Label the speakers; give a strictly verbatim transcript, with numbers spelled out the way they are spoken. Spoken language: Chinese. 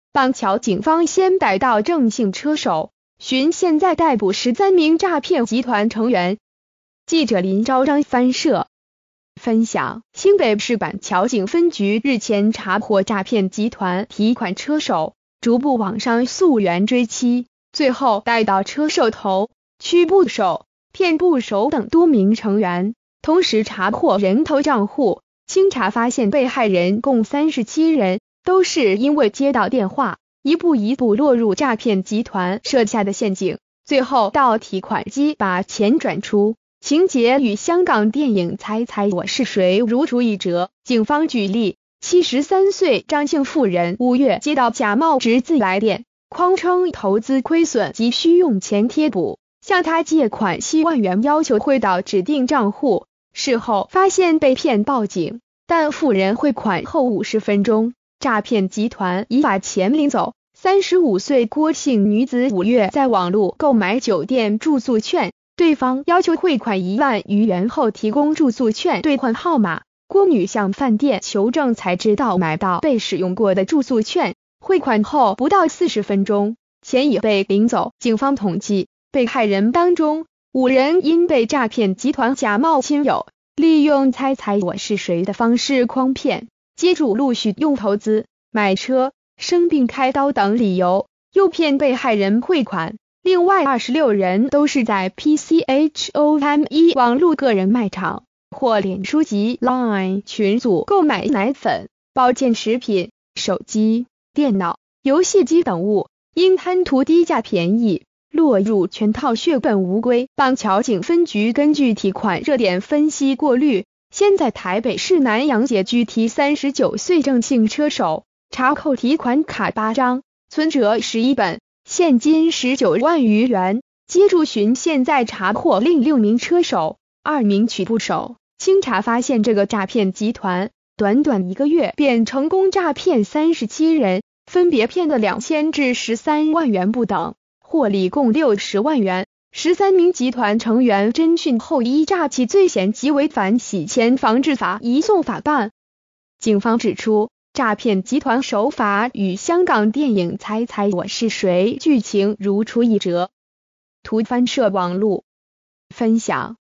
Speaker 1: 笆桥警方先逮到郑姓车手，循现在逮捕十三名诈骗集团成员。记者林昭章翻摄分享，新北市板桥警分局日前查获诈骗集团提款车手，逐步往上溯源追妻，最后逮到车手头、区部手、骗部手等多名成员，同时查获人头账户。经查发现，被害人共三十七人，都是因为接到电话，一步一步落入诈骗集团设下的陷阱，最后到提款机把钱转出。情节与香港电影《猜猜我是谁》如出一辙。警方举例，七十三岁张姓妇人五月接到假冒侄子来电，谎称投资亏损急需用钱贴补，向他借款七万元，要求汇到指定账户。事后发现被骗，报警，但妇人汇款后五十分钟，诈骗集团已把钱领走。三十五岁郭姓女子五月在网络购买酒店住宿券，对方要求汇款一万余元后提供住宿券兑换号码，郭女向饭店求证才知道买到被使用过的住宿券，汇款后不到四十分钟，钱已被领走。警方统计，被害人当中五人因被诈骗集团假冒亲友，利用猜猜我是谁的方式诓骗，接住陆续用投资、买车、生病开刀等理由诱骗被害人汇款。另外二十六人都是在 P C H O M E 网络个人卖场或脸书及 Line 群组购买奶粉、保健食品、手机、电脑、游戏机等物，因贪图低价便宜，落入圈套，血本无归。笆桥警分局根据提款热点分析过滤，先在台北市南阳街拘提三十九岁郑姓车手，查扣提款卡八张，存折十一本，现金十九万余元。接住循线再查获另六名车手、二名取部手。经查发现，这个诈骗集团短短一个月便成功诈骗三十七人，分别骗了两千至十三万元不等，获利共六十万元。十三名集团成员侦讯后依诈欺罪嫌及违反洗钱防治法移送法办。警方指出，诈骗集团手法与香港电影《猜猜我是谁》剧情如出一辙。图翻摄网路分享。